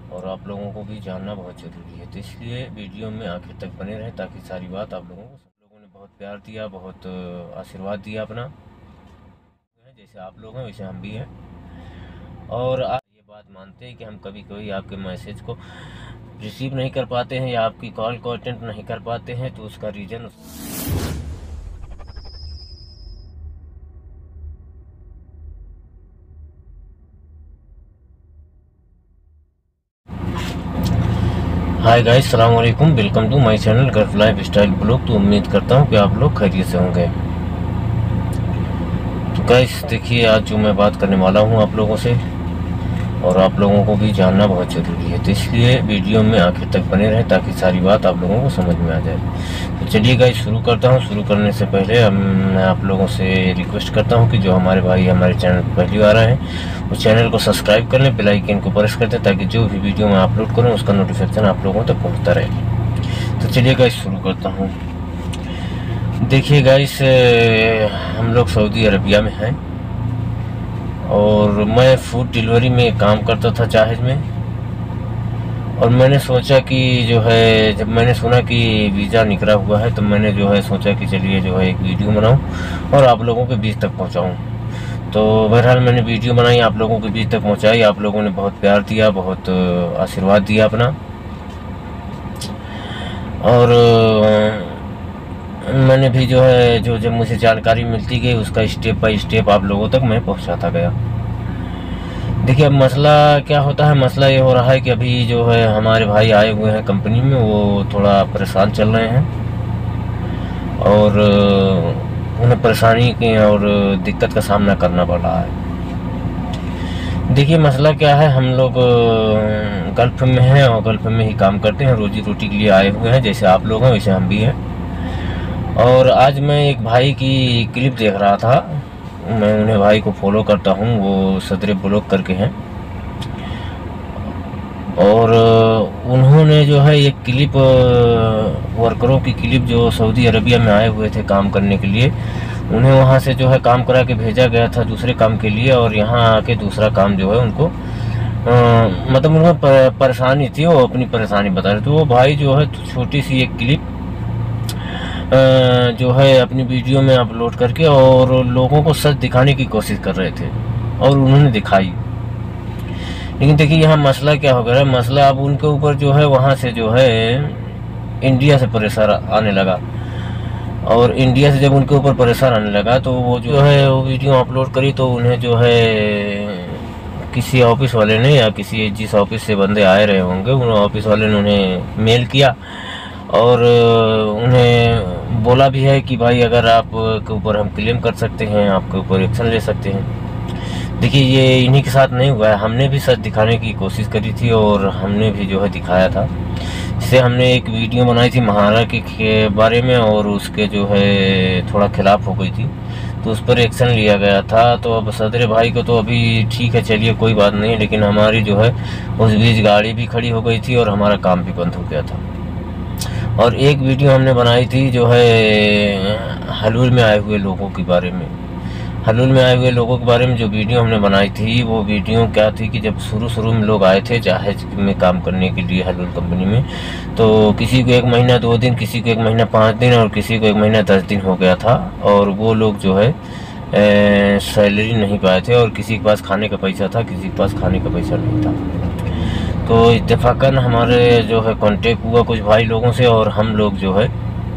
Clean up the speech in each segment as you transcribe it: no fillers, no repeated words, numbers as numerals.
और आप लोगों को भी जानना बहुत ज़रूरी है। तो इसलिए वीडियो में आखिर तक बने रहें ताकि सारी बात आप लोगों को, सब लोगों ने बहुत प्यार दिया, बहुत आशीर्वाद दिया अपना, जैसे आप लोग हैं वैसे हम भी हैं। और आप ये बात मानते हैं कि हम कभी कभी आपके मैसेज को रिसीव नहीं कर पाते हैं या आपकी कॉल को अटेंड नहीं कर पाते हैं, तो उसका रीज़न हाय गाइस, सलाम वालेकुम, welcome to my channel gulf lifestyle blog. तो उम्मीद करता हूँ कि आप लोग खैरियत से होंगे। तो गाइस देखिए, आज जो मैं बात करने वाला हूँ आप लोगों से, और आप लोगों को भी जानना बहुत ज़रूरी है। तो इसलिए वीडियो में आखिर तक बने रहें ताकि सारी बात आप लोगों को समझ में आ जाए। तो चलिए गाइस शुरू करता हूँ। शुरू करने से पहले मैं आप लोगों से रिक्वेस्ट करता हूँ कि जो हमारे भाई हमारे चैनल पर पहली बार आए हैं वो चैनल को सब्सक्राइब कर लें, बेल आइकन को प्रेस कर दें ताकि जो भी वीडियो मैं अपलोड करूँ उसका नोटिफिकेशन आप लोगों तक पहुँचता रहे। तो चलिए गाइस शुरू करता हूँ। देखिए गाइस, हम लोग सऊदी अरबिया में हैं और मैं फूड डिलीवरी में काम करता था जहाज़ में। और मैंने सोचा कि जो है, जब मैंने सुना कि वीज़ा निकला हुआ है तो मैंने जो है सोचा कि चलिए जो है एक वीडियो बनाऊं और आप लोगों के बीच तक पहुंचाऊं। तो बहरहाल मैंने वीडियो बनाई, आप लोगों के बीच तक पहुंचाई। आप लोगों ने बहुत प्यार दिया, बहुत आशीर्वाद दिया अपना। और मैंने भी जो है जो जब मुझे जानकारी मिलती गई उसका स्टेप बाय स्टेप आप लोगों तक मैं पहुंचाता गया। देखिए अब मसला क्या होता है, मसला ये हो रहा है कि अभी जो है हमारे भाई आए हुए हैं कंपनी में, वो थोड़ा परेशान चल रहे हैं और उन्हें परेशानी की और दिक्कत का सामना करना पड़ रहा है। देखिए मसला क्या है, हम लोग गल्फ में हैं और गल्फ में ही काम करते हैं, रोजी रोटी के लिए आए हुए हैं। जैसे आप लोग हैं वैसे हम भी हैं। और आज मैं एक भाई की क्लिप देख रहा था, मैं उन्हें भाई को फॉलो करता हूँ, वो सदर ब्लॉग करके हैं। और उन्होंने जो है एक क्लिप, वर्करों की क्लिप जो सऊदी अरबिया में आए हुए थे काम करने के लिए, उन्हें वहाँ से जो है काम करा के भेजा गया था दूसरे काम के लिए, और यहाँ आके दूसरा काम जो है उनको मतलब उन्हें परेशानी थी, वो अपनी परेशानी बता रहे थे। तो वो भाई जो है छोटी सी एक क्लिप जो है अपनी वीडियो में अपलोड करके और लोगों को सच दिखाने की कोशिश कर रहे थे और उन्होंने दिखाई। लेकिन देखिए यहाँ मसला क्या हो गया, मसला अब उनके ऊपर जो है वहाँ से जो है इंडिया से प्रेशर आने लगा। और इंडिया से जब उनके ऊपर प्रेशर आने लगा तो वो जो है वो वीडियो अपलोड करी, तो उन्हें जो है किसी ऑफिस वाले ने या किसी जिस ऑफिस से बंदे आए रहे होंगे उन ऑफिस वाले ने उन्हें मेल किया और उन्हें बोला भी है कि भाई अगर आप के ऊपर हम क्लेम कर सकते हैं, आपके ऊपर एक्शन ले सकते हैं। देखिए ये इन्हीं के साथ नहीं हुआ है, हमने भी सच दिखाने की कोशिश करी थी और हमने भी जो है दिखाया था। इससे हमने एक वीडियो बनाई थी महारा के बारे में और उसके जो है थोड़ा खिलाफ हो गई थी, तो उस पर एक्शन लिया गया था। तो अब सदर भाई को तो अभी ठीक है, चलिए कोई बात नहीं, लेकिन हमारी जो है उस बीच गाड़ी भी खड़ी हो गई थी और हमारा काम भी बंद हो गया था। और एक वीडियो हमने बनाई थी जो है हलूल में आए हुए लोगों के बारे में। हलूल में आए हुए लोगों के बारे में जो वीडियो हमने बनाई थी, वो वीडियो क्या थी कि जब शुरू में लोग आए थे जहाज में काम करने के लिए हलूल कंपनी में, तो किसी को 1 महीना 2 दिन, किसी को 1 महीना 5 दिन और किसी को 1 महीना 10 दिन हो गया था। और वो लोग जो है सैलरी नहीं पाए थे और किसी के पास खाने का पैसा था, किसी के पास खाने का पैसा नहीं था। तो इत्तेफाकन हमारे जो है कांटेक्ट हुआ कुछ भाई लोगों से और हम लोग जो है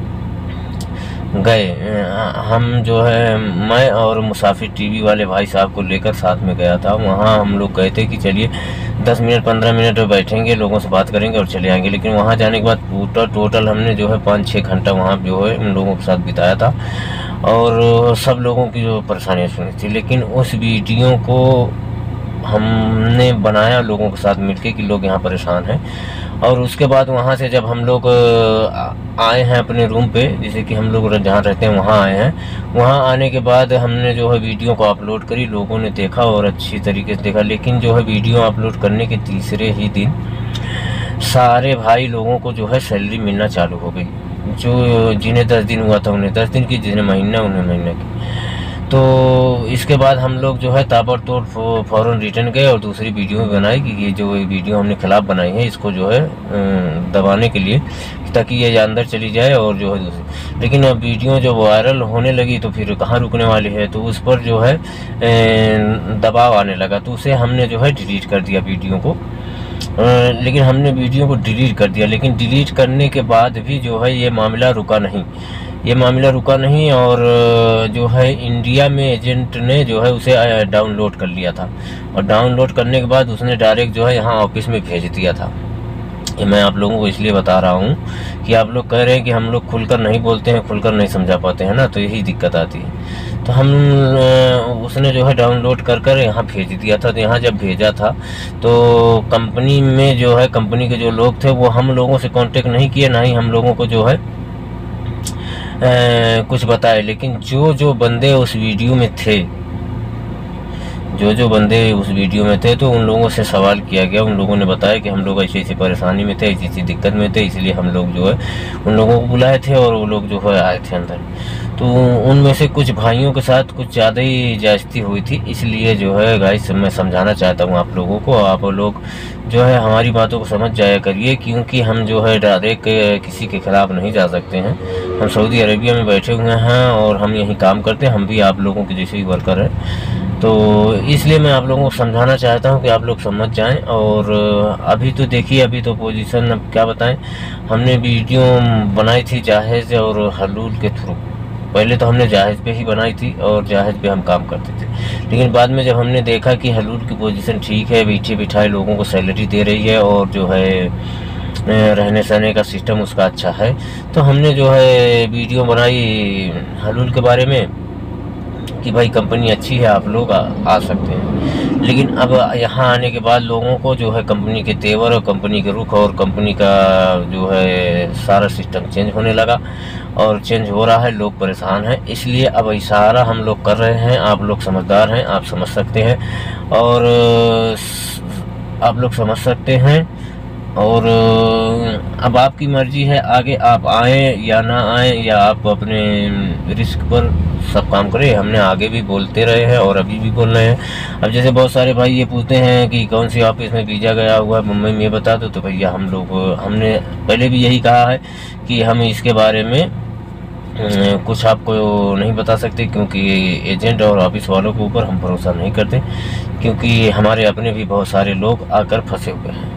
गए। हम जो है मैं और मुसाफिर टीवी वाले भाई साहब को लेकर साथ में गया था। वहाँ हम लोग गए थे कि चलिए 10 मिनट 15 मिनट बैठेंगे, लोगों से बात करेंगे और चले आएंगे। लेकिन वहाँ जाने के बाद टोटल हमने जो है 5-6 घंटा वहाँ जो है उन लोगों के साथ बिताया था और सब लोगों की जो परेशानियाँ सुनी थी। लेकिन उस वीडियो को हमने बनाया लोगों के साथ मिलके कि लोग यहाँ परेशान हैं। और उसके बाद वहाँ से जब हम लोग आए हैं अपने रूम पे, जैसे कि हम लोग जहाँ रहते हैं वहाँ आए हैं, वहाँ आने के बाद हमने जो है वीडियो को अपलोड करी, लोगों ने देखा और अच्छी तरीके से देखा। लेकिन जो है वीडियो अपलोड करने के तीसरे ही दिन सारे भाई लोगों को जो है सैलरी मिलना चालू हो गई। जो जिन्हें 10 दिन हुआ था उन्हें 10 दिन की, जिन्हें महीना उन्हें महीने की। तो इसके बाद हम लोग जो है ताबड़तोड़ फ़ौरन रिटर्न गए और दूसरी वीडियो बनाई कि ये जो वीडियो हमने खिलाफ बनाई है इसको जो है दबाने के लिए, ताकि ये अंदर चली जाए और जो है दूसरी। लेकिन अब वीडियो जो वायरल होने लगी तो फिर कहाँ रुकने वाली है, तो उस पर जो है दबाव आने लगा, तो उसे हमने जो है डिलीट कर दिया वीडियो को। लेकिन हमने वीडियो को डिलीट कर दिया, लेकिन डिलीट करने के बाद भी जो है ये मामला रुका नहीं, और जो है इंडिया में एजेंट ने जो है उसे डाउनलोड कर लिया था, और डाउनलोड करने के बाद उसने डायरेक्ट जो है यहाँ ऑफिस में भेज दिया था। ये मैं आप लोगों को इसलिए बता रहा हूँ कि आप लोग कह रहे हैं कि हम लोग खुलकर नहीं बोलते हैं, खुलकर नहीं समझा पाते हैं ना, तो यही दिक्कत आती है। तो उसने जो है डाउनलोड कर यहाँ भेज दिया था। तो यहाँ जब भेजा था तो कंपनी में जो है कंपनी के जो लोग थे वो हम लोगों से कांटेक्ट नहीं किए, ना ही हम लोगों को जो है कुछ बताए। लेकिन जो बंदे उस वीडियो में थे, जो बंदे उस वीडियो में थे, तो उन लोगों से सवाल किया गया। उन लोगों ने बताया कि हम लोग ऐसी परेशानी में थे, ऐसी दिक्कत में थे, इसलिए हम लोग जो है उन लोगों को बुलाए थे और वो लोग जो है आए थे अंदर। तो उनमें से कुछ भाइयों के साथ कुछ ज़्यादा ही ज्यादती हुई थी, इसलिए जो है गाइस मैं समझाना चाहता हूँ आप लोगों को। आप लोग जो है हमारी बातों को समझ जाया करिए, क्योंकि हम जो है डायरेक्ट किसी के खिलाफ नहीं जा सकते हैं। हम सऊदी अरेबिया में बैठे हुए हैं और हम यहीं काम करते हैं, हम भी आप लोगों के जैसे ही वर्कर हैं। तो इसलिए मैं आप लोगों को समझाना चाहता हूं कि आप लोग समझ जाएं। और अभी तो देखिए, अभी तो पोजीशन अब क्या बताएं, हमने वीडियो बनाई थी जाहेज़ और हलूल के थ्रू। पहले तो हमने जाहेज़ पे ही बनाई थी और जाहेज़ पे हम काम करते थे, लेकिन बाद में जब हमने देखा कि हलूल की पोजीशन ठीक है, बैठे बिठाए लोगों को सैलरी दे रही है और जो है रहने सहने का सिस्टम उसका अच्छा है, तो हमने जो है वीडियो बनाई हलूल के बारे में कि भाई कंपनी अच्छी है, आप लोग आ सकते हैं। लेकिन अब यहाँ आने के बाद लोगों को जो है कंपनी के तेवर और कंपनी के रुख और कंपनी का जो है सारा सिस्टम चेंज होने लगा और चेंज हो रहा है, लोग परेशान हैं। इसलिए अब इशारा हम लोग कर रहे हैं, आप लोग समझदार हैं, आप समझ सकते हैं और आप लोग समझ सकते हैं। और अब आपकी मर्जी है, आगे आप आएँ या ना आएँ, या आप अपने रिस्क पर सब काम करें। हमने आगे भी बोलते रहे हैं और अभी भी बोल रहे हैं। अब जैसे बहुत सारे भाई ये पूछते हैं कि कौन सी ऑफिस में वीज़ा गया हुआ है मुंबई में, ये बता दो। तो भैया हमने पहले भी यही कहा है कि हम इसके बारे में कुछ आपको नहीं बता सकते, क्योंकि एजेंट और ऑफिस वालों के ऊपर हम भरोसा नहीं करते, क्योंकि हमारे अपने भी बहुत सारे लोग आकर फंसे हुए हैं।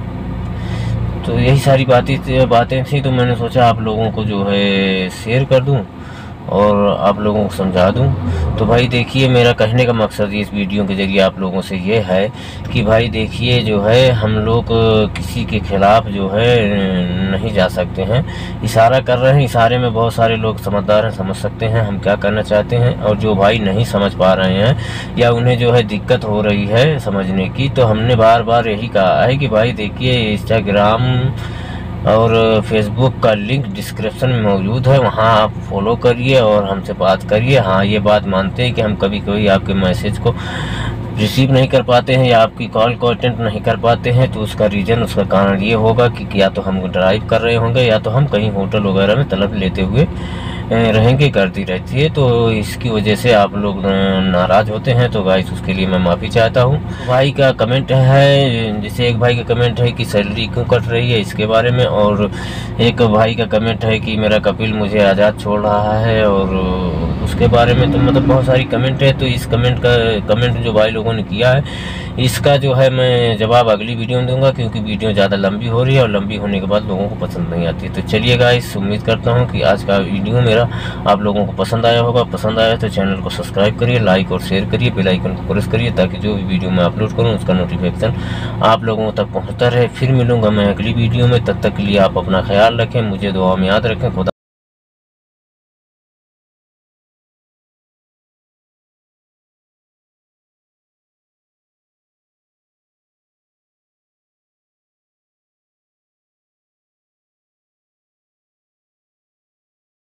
तो यही सारी बातें थी, तो मैंने सोचा आप लोगों को जो है शेयर कर दूं और आप लोगों को समझा दूं। तो भाई देखिए, मेरा कहने का मकसद इस वीडियो के ज़रिए आप लोगों से ये है कि भाई देखिए जो है हम लोग किसी के खिलाफ जो है नहीं जा सकते हैं। इशारा कर रहे हैं, इशारे में बहुत सारे लोग समझदार हैं, समझ सकते हैं हम क्या करना चाहते हैं। और जो भाई नहीं समझ पा रहे हैं या उन्हें जो है दिक्कत हो रही है समझने की, तो हमने बार बार यही कहा है कि भाई देखिए इंस्टाग्राम और फेसबुक का लिंक डिस्क्रिप्शन में मौजूद है, वहां आप फॉलो करिए और हमसे बात करिए। हाँ, ये बात मानते हैं कि हम कभी कभी आपके मैसेज को रिसीव नहीं कर पाते हैं या आपकी कॉल को अटेंड नहीं कर पाते हैं, तो उसका रीज़न, उसका कारण ये होगा कि या तो हम ड्राइव कर रहे होंगे या तो हम कहीं होटल वगैरह में तलब लेते हुए रहेंगे, करती रहती है। तो इसकी वजह से आप लोग नाराज़ होते हैं, तो गाइस उसके लिए मैं माफ़ी चाहता हूँ। भाई का कमेंट है, जैसे एक भाई का कमेंट है कि सैलरी क्यों कट रही है इसके बारे में, और एक भाई का कमेंट है कि मेरा कपिल मुझे आज़ाद छोड़ रहा है और उसके बारे में। तो मतलब बहुत सारी कमेंट है, तो इस कमेंट जो भाई लोगों ने किया है इसका जो है मैं जवाब अगली वीडियो में दूंगा, क्योंकि वीडियो ज़्यादा लंबी हो रही है और लंबी होने के बाद लोगों को पसंद नहीं आती। तो चलिए गाइस, उम्मीद करता हूँ कि आज का वीडियो मेरा आप लोगों को पसंद आया होगा। पसंद आया तो चैनल को सब्सक्राइब करिए, लाइक और शेयर करिए, बेल आइकन को प्रेस करिए, ताकि जो भी वीडियो मैं अपलोड करूँ उसका नोटिफिकेशन आप लोगों तक पहुँचता रहे। फिर मिलूंगा मैं अगली वीडियो में, तब तक के लिए आप अपना ख्याल रखें, मुझे दुआ में याद रखें। खुदा